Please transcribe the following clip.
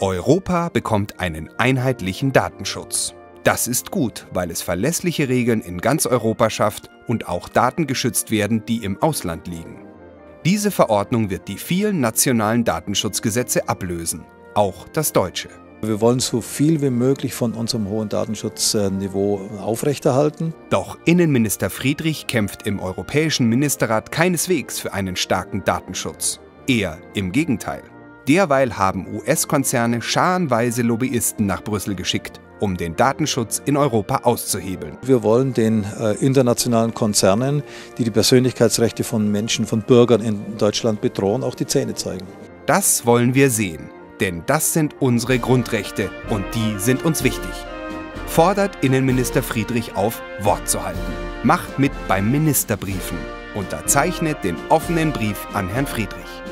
Europa bekommt einen einheitlichen Datenschutz. Das ist gut, weil es verlässliche Regeln in ganz Europa schafft und auch Daten geschützt werden, die im Ausland liegen. Diese Verordnung wird die vielen nationalen Datenschutzgesetze ablösen, auch das deutsche. Wir wollen so viel wie möglich von unserem hohen Datenschutzniveau aufrechterhalten. Doch Innenminister Friedrich kämpft im Europäischen Ministerrat keineswegs für einen starken Datenschutz. Eher im Gegenteil. Derweil haben US-Konzerne scharenweise Lobbyisten nach Brüssel geschickt, um den Datenschutz in Europa auszuhebeln. Wir wollen den internationalen Konzernen, die die Persönlichkeitsrechte von Menschen, von Bürgern in Deutschland bedrohen, auch die Zähne zeigen. Das wollen wir sehen, denn das sind unsere Grundrechte und die sind uns wichtig. Fordert Innenminister Friedrich auf, Wort zu halten. Macht mit beim Ministerbriefen. Unterzeichnet den offenen Brief an Herrn Friedrich.